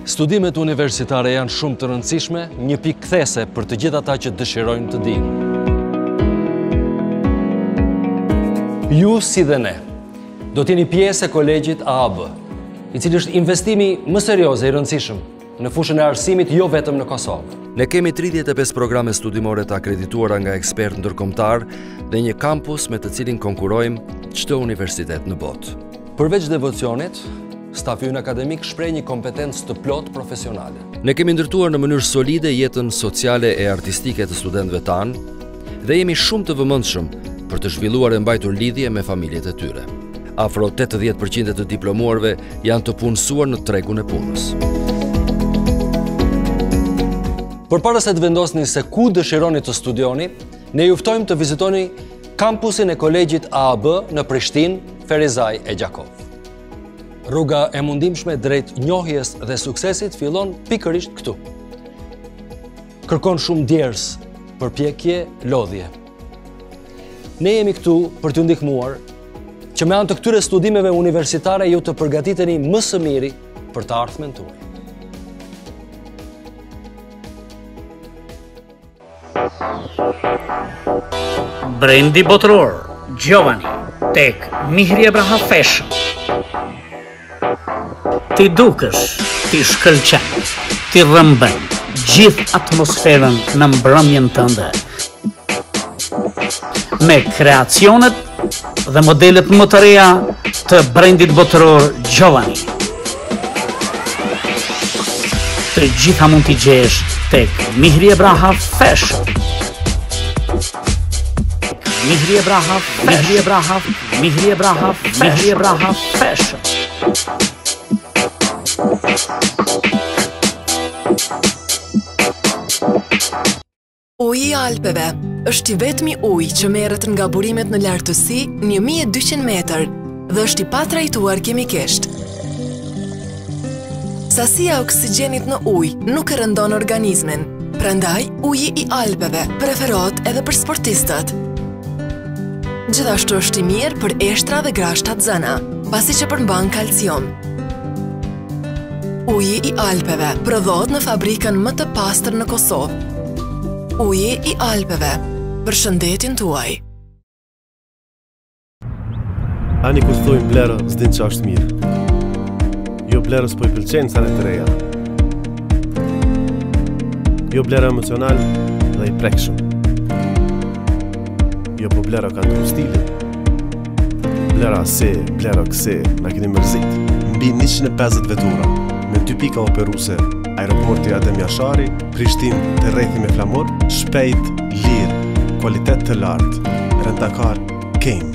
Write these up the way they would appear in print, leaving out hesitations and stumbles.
Studimet universitare janë shumë të rëndësishme, një pikë kthese për të gjithë ata që dëshirojnë të dinë. Ju, si dhe ne, do t'jeni pjesë e kolegjit AAB, i cili është investimi më serioz e i rëndësishëm në fushën e arsimit jo vetëm në Kosovë. Ne kemi 35 programe studimore të akredituara nga ekspertë ndërkombëtar dhe një kampus me të cilin konkurrojmë çdo universitet në botë. Përveç devocionit, stafi ynë akademik shpreh një kompetencë të plotë profesionale. Ne kemi ndërtuar në mënyrë solide jetën sociale e artistike të studentëve tanë dhe jemi shumë të vëmendshëm për të zhvilluar e mbajtur lidhje me familjet e tyre. Afro 80% të diplomuarve janë të punësuar në tregun e punës. Përpara se të vendosni se ku dëshironi të studioni, ne ju ftojmë të vizitoni kampusin e kolegjit AAB në Prishtinë, Ferizaj e Gjakov. Rruga e mundimshme drejt njohjes dhe suksesit fillon pikërisht këtu. Kërkon shumë djers, përpjekje, lodhje. Ne jemi këtu për t'ju ndihmuar që me anë të këtyre studimeve universitare ju të përgatiteni më së miri për të ardhmen tuaj. Brendi botëror, Giovanni, tek Mihri Ebraha Fashion. Ti dukesh, ti shkëlqen, ti rrëmben gjithë atmosferën në mbrëmjen tënde. Me kreacionet dhe modelet më të reja të brendit botëror Giovanni. Të gjitha mund t'i gjesh tek Mihri Ebraha Fashion. Mihri Ebraha Fashion. Uji i Alpeve është i vetmi ujë që merret nga burimet në lartësi 1200 metër dhe është i patrajtuar kimikisht. Sasia e oksigjenit në ujë nuk e rëndon organizmin, prandaj uji i Alpeve preferohet edhe për sportistët. Gjithashtu është i mirë për eshtra dhe grashta të zëna, pasi që përmban kalcium. Uji i Alpeve prodhohet në fabrikën më të pastër në Kosovë. Uji i Alpeve, për shëndetin tuaj. Ani kur thojmë blerë, s'din që është mirë. Jo blerës po i pëlqenë sa të reja. Jo blerë emocional dhe i prekshëm. Jo po blera ka të stilin. Blera se, blera këse, na keni mërzit. Mbi 150 vetura, me 2 pika operuse, aeroporti Adem Jashari, Prishtinë të rrethi me flamur, shpejt, lirë, kualitet të lartë, rentakar, kemi.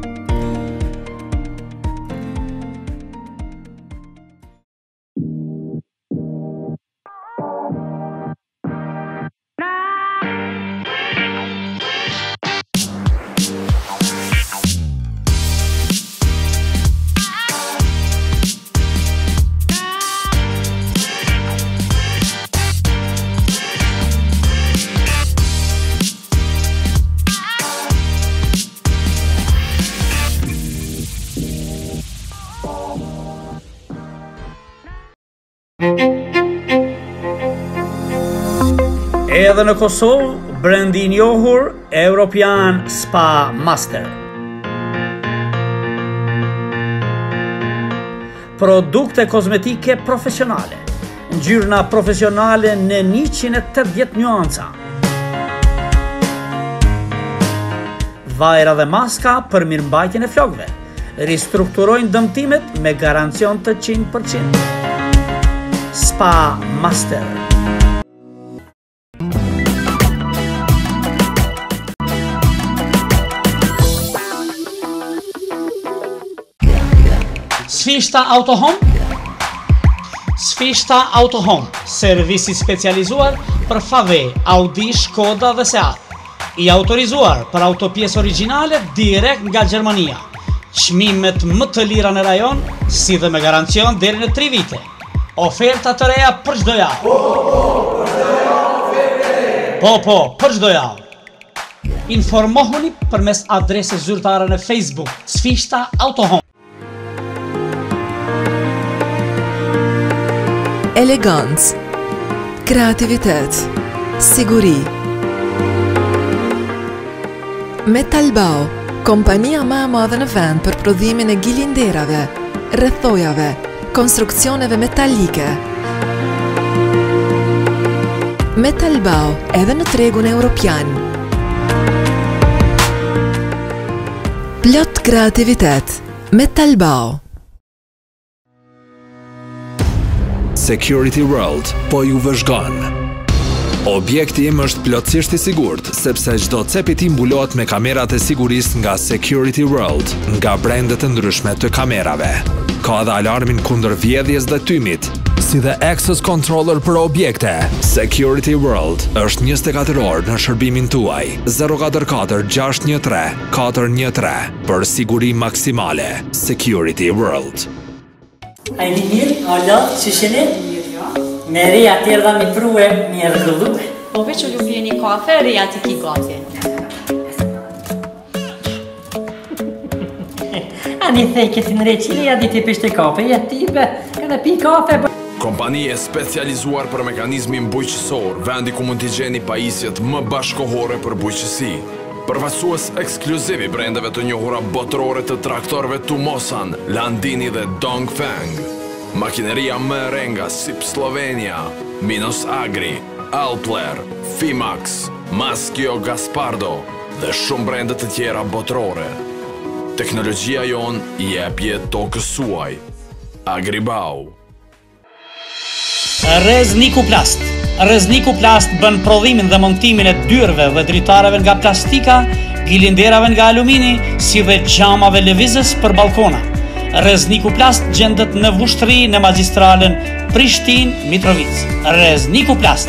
Edhe në Kosovë, brendi i njohur European Spa Master. Produkte kozmetike profesionale, ngjyrna profesionale në 180 nuanca. Vajra dhe maska për mirëmbajtjen e flokëve. Ristrukturojnë dëmtimet me garancion të 100%. Spa Master. Sfishta Autohome. Sfishta Autohome, servisi specializuar për Fave, Audi, Shkoda dhe Seat. I autorizuar për autopjesë origjinale direkt nga Gjermania. Çmimet më të lira në rajon, si dhe me garancion deri në 3 vite. Oferta të reja për çdo javë. Po, për çdo javë. Informohuni përmes adresës zyrtare në Facebook, Sfishta Autohome. elegancë, kreativitet, siguri. Metalbau, kompania më e madhe në vend për prodhimin e gilinderave, rrethojave, konstruksioneve metalike. Metalbau edhe në tregun evropian. Plot kreativitet, Metalbau. Security World po ju vëzhgon. Objekti im është plotësisht i sigurt, sepse çdo cep i tij mbulohet me kamerat e sigurisë nga Security World, nga brendet e ndryshme të kamerave. Ka edhe alarmin kundër vjedhjes dhe tymit, si dhe access controller për objekte. Security World është 24 orë në shërbimin tuaj. 044 613 413 për siguri maksimale. Security World. A i mirë, ala, që shene? Meri atër dhe mi prue, mi e rëgëllu. Po veç u ljubje një kafe, reja ti ki gati. A një thej këti në reqili, a di ti pishte kafe, ja tipe, edhe pi kafe. Kompani e specializuar për mekanizmin bujqësor, vendi ku mund t'i gjeni pajisjet më bashkohore për bujqësi. Përfaqësues ekskluziv i brendeve të njohura botërore të traktorëve Tumosan, Landini dhe Dongfeng. Makineria më e re nga Sip Slovenia, Minos Agri, Alpler, Fimax, Maschio Gaspardo dhe shumë brende të tjera botërore. Teknologjia jon i jep jetë tokës suaj. Agribau. Reznikuplast. Reznikuplast bën prodhimin dhe montimin e dyrëve dhe dritareve nga plastika, gilinderave nga alumini, si dhe xhamave lëvizës për balkona. Reznikuplast gjendet në Vushtri në magjistralen Prishtinë-Mitrovic. Reznikuplast.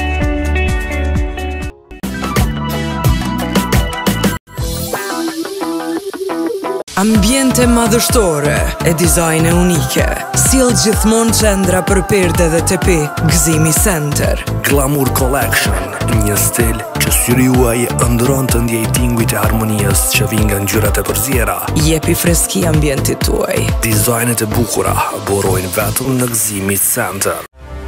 Ambiente madhështore e dizajne unike. Sjell gjithmonë qendra për perde dhe tepi. Gëzimi Center. Glamour Collection, një stil që syri juaj ëndron të ndjej tinguit e harmonisë që vijnë nga ngjyrat e përzjera. Jepi freski ambientit tuaj. Dizajnet e bukura burojnë vetëm në Gëzimi Center.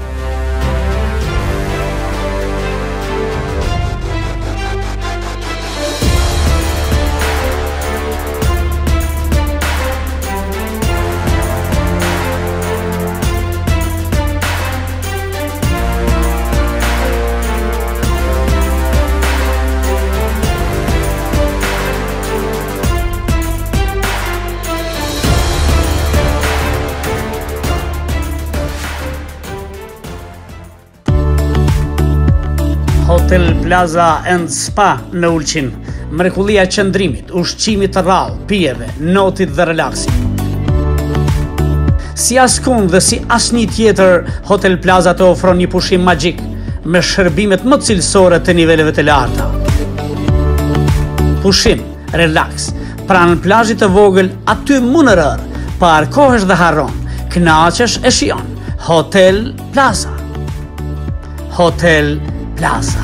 Hotel Plaza and Spa në Ulqin. Mrekullia e qëndrimit, ushqimit të rrallë, pijeve, notit dhe relaksit. Si askund dhe si asnjë tjetër, Hotel Plaza të ofron një pushim magjik me shërbimet më cilësore të niveleve të larta. Pushim, relaks, pranë plazhit të vogël, aty më në rër, parkohesh dhe harron, kënaqesh e shijon. Hotel Plaza. Hotel Plaza.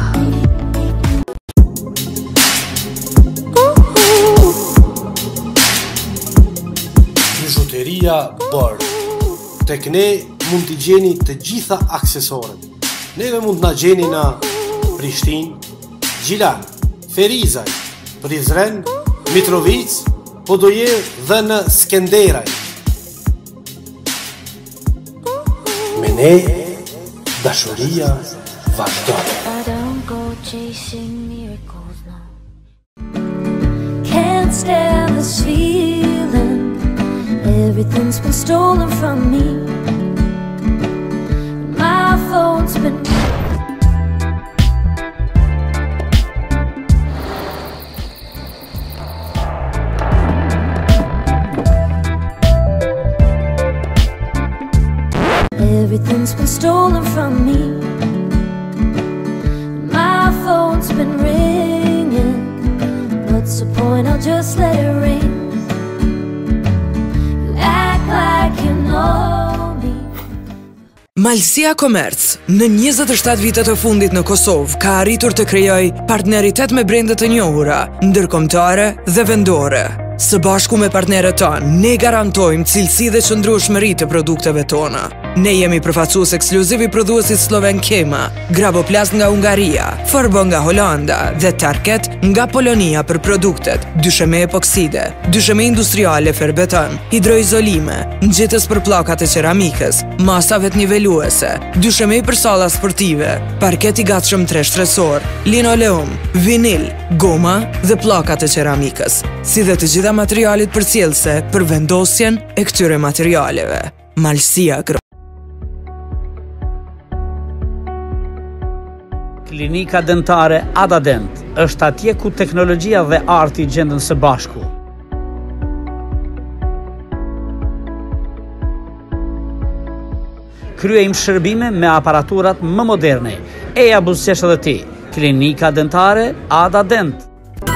Bijuteria Bër. Tek ne mund t'i gjeni të gjitha aksesorët. Neve mund t'na gjeni në Prishtinë, Gjilan, Ferizaj, Prizren, Mitrovic, po do je dhe në Skenderaj. Me ne, dashuria vazhdon. Can't stand this feeling. Everything's been stolen from me. My phone's been Everything's been stolen from me. My phone's been ringing. What's the point? I'll just let it ring. You act like you know me. Malësia Komerc, në 27 vitet e fundit në Kosovë, ka arritur të krijojë partneritet me brende të njohura, ndërkombëtare dhe vendore. Së bashku me partnerët tonë, ne garantojmë cilësi dhe qëndrueshmëri të produkteve tona. Ne jemi përfaqësues ekskluziv i prodhuesit sloven Kema, Graboplast nga Hungaria, Forbo nga Holanda dhe Tarket nga Polonia për produktet, dysheme epokside, dysheme industriale ferbeton, hidroizolime, nxitës për pllakat e qeramikës, masave të niveluese, dysheme për salla sportive, parket i gatshëm 3-shtresor, linoleum, vinil, goma dhe pllakat e qeramikës, si dhe të gjitha materialet përcjellëse për vendosjen e këtyre materialeve. Malësia Klinika dentare Adadent është atje ku teknologjia dhe arti gjenden së bashku. Kryejmë shërbime me aparaturat më moderne. Eja buzëqesh edhe ti. Klinika dentare Adadent.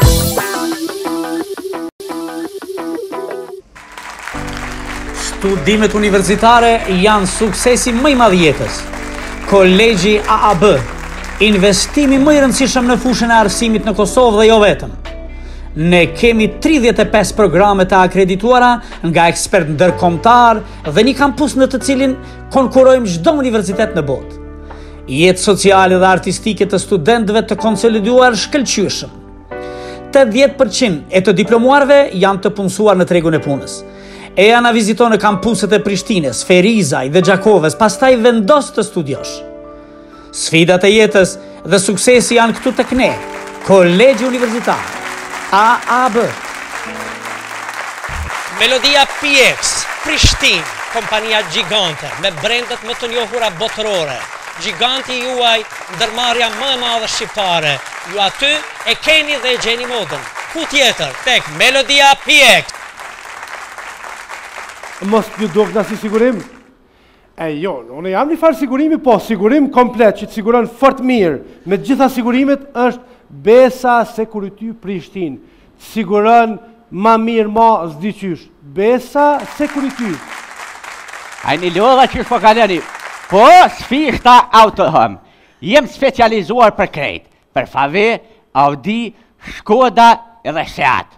Studimet universitare janë suksesi më i madh jetës. Kolegji AAB, investimi më i rëndësishëm në fushën e arsimit në Kosovë dhe jo vetëm. Ne kemi 35 programe të akredituara nga ekspert ndërkombëtar dhe një kampus në të cilin konkurrojmë çdo universitet në botë. Jetë sociale dhe artistike të studentëve të konsoliduar shkëlqyeshëm. 80% e të diplomuarve janë të punësuar në tregun e punës. E janë viziton në kampuset e Prishtines, Ferizaj dhe Gjakovës, pastaj vendos të studiosh. Sfidat e jetës dhe suksesi janë këtu tek ne, Kolegji Universitar, AAB. Melodia PX, Prishtinë, kompania gjigante, me brendet më të njohura botërore. Giganti juaj, ndërmarrja më e madhe shqiptare. Ju aty e keni dhe e gjeni modën. Ku tjetër, tek Melodia PX. Mos ju duk nga si sigurim? Jo, unë jam një farë sigurimi, po sigurim komplet që të siguron fort mirë. Me gjitha sigurimet është Besa Security Prishtinë. Siguron ma mirë ma zdiqysh. Besa Security. A një lodha që shpo kaleni. Po, sfishta autohëm. Jem specializuar për krejt. Për Fave, Audi, Shkoda edhe Seat.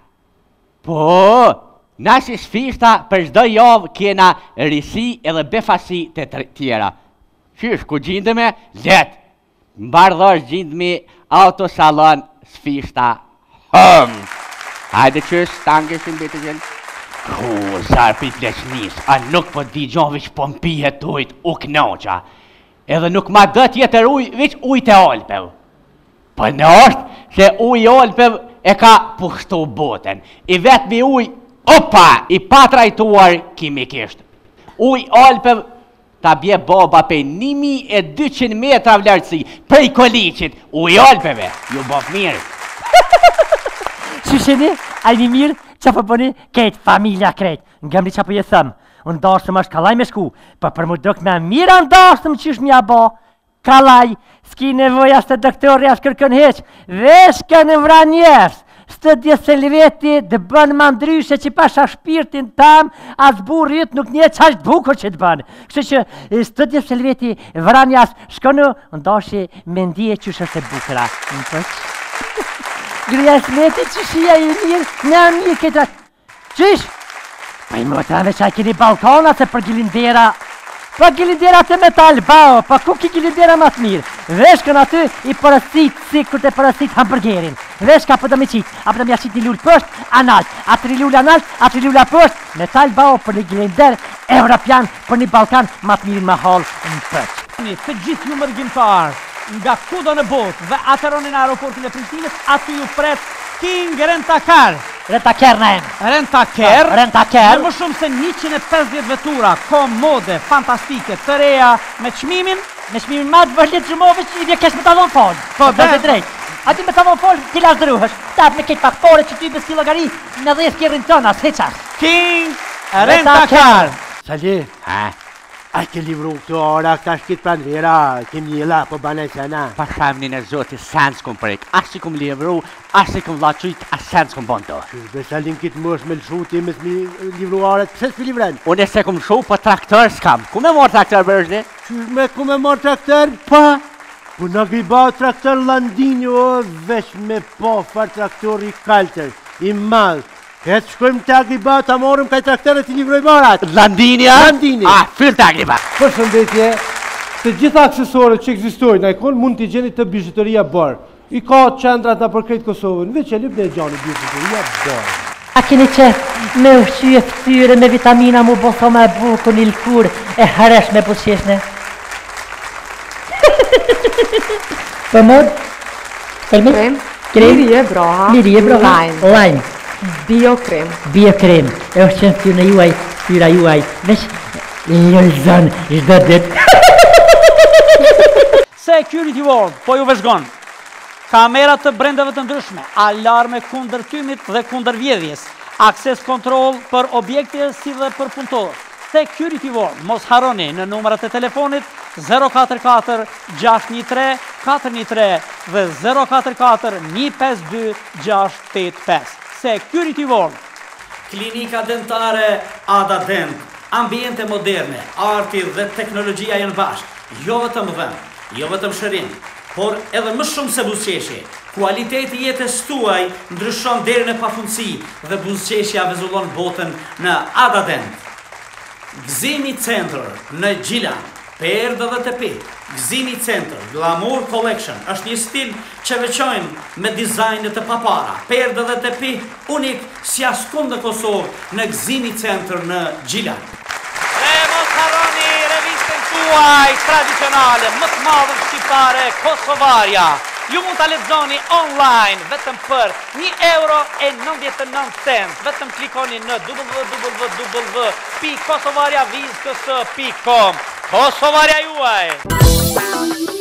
Po, nasi sfishta për çdo javë kena risi edhe befasi të tjera. Qysh, ku gjindëme? Let. Mbardhosh gjindëmi autosalon sfishta hëm. Hajde qysh, tangeshin bitë gjenë. Ku, zarpit leqnis, a nuk po digjon vish po mpihet ujt u knoqa. Edhe nuk ma dët jetër uj, vish ujt e Alpev. Po në është se uj Alpev e ka pushtu boten. I vetëmi uj, opa, i patrajtuar kimikisht. Uj Alpev ta bje boba pe 1200 metra vlerësi prej Koliqit. Uj Alpeve, ju bof mirë. Shusheni, a një mirë që përbëni ketë familja kretë. Nga mri që për je thëmë, unë dashëm është kalaj me shku, për më dëk me mira ndashëm që është mja bo. Kalaj, s'ki nevoja së të doktori ashtë kërkën heqë, vesh ka në vra njefës. Stë djesë leveti dhe bënë ma ndryshe që pasha shpirtin tam, as burrit nuk një qashtë bukur që të bënë. Kështë që stë djesë leveti vranjas shkonu, ndashi me ndje që shështë e bukra. Në përqë? Gruja smeti që shia i mirë, në mirë këtë ratë. Qysh? Pa i më të rave që a keni balkona se për gjilindera. Për gjilindera të metal, bao, pa ku ki gjilindera ma të mirë. Veshkën aty i përësit, si kur të përësit hamburgerin. Veshka për të me qitë, a për të me jashit një lullë pësht, analt, a të lullë analt, a të lullë pësht, metal, bao, për një gjilinder, evropian, për një balkan, ma të mirin ma halë në pësht. Të gjithë ju mërgjimtar, nga kudo në botë dhe atëroni në aeroportin e Prishtinës, aty ju pret King Rent-A-Car. Rent-A-Car në emë. Rent-A-Car. Rent-A-Car. Me më shumë se 150 vetura, komode, fantastike, të reja, me qmimin. Me qmimin ma të vërlit gjumove që i vje kesh me të dhonë folë. Po, dhe drejt. Aty me të dhonë folë, ti lash dëruhësh. Tap me kejt faktore që ty besi logari në 10 kjerën tëna, s'heqash. King Rent-A-Car. Sali, a ke livru këtu ora këta shkit pranë vera, ke mjela po bane qena. Pa shamnin e zoti, sen s'kom prek, as që kom livru, as që kom vlaqyt, as sen s'kom bon të. Besalin kitë mësh me lëshuti me s'mi livru aret, pëse s'pi livren? Unë e se kom shu, po traktor s'kam. Ku me mor traktor bërshdi? Qysh me ku me mor traktor? Pa! Po në gëjba traktor Landinjo, vesh me po far traktor i kalter, i madh. Jetë shkojmë të Agriba, të morëm kaj trakterët i livroj marat. Landinja? Landini. Fyll të Agriba. Përshëndetje, të gjitha aksesorët që egzistojnë, a i konë mund t'i gjeni të bizhuteria bërë. I ka qendrat në për krejtë Kosovën, veç e lip dhe e gjani bizhuteria bërë. A keni qef me ushqyje fëtyre, me vitamina mu boso me buku një lkur e haresh me pusqeshne? Për mod? Krem? Lirie broha. Lirie broha. Lime. Biokrem. Biokrem. E është qenë fyra juaj, fyra juaj. Vesh lëzën, çdo ditë. Security World, po ju vëzhgon. Kamerat të brendave të ndryshme, alarme kundër tymit dhe kundër vjedhjes, akses kontrol për objekte si dhe për punëtorë. Security World, mos harroni në numrat e telefonit 044 613 413 dhe 044 152 685. Security World. Klinika dentare Ada Dent, ambiente moderne, arti dhe teknologjia janë bashkë, jo vetëm vend, jo vetëm shërim, por edhe më shumë se buzëqeshje. Kualiteti jetës tuaj ndryshon deri në pafundësi dhe buzëqeshja vezullon botën në Ada Dent. Gzimi Center në Gjilan, perdë dhe tepi. Gzimi Center, Glamour Collection, është një stil që veçojnë me dizajnet të papara. Perdë dhe tepi unik si askund në Kosovë në Gzimi Center në Gjilan. Dhe mos harroni revistën tuaj tradicionale, më të madhën shqiptare, Kosovarja. Ju mund të lexoni online vetëm për €1.99. Vetëm klikoni në www.kosovarjavizks.com. Kosovarja juaj!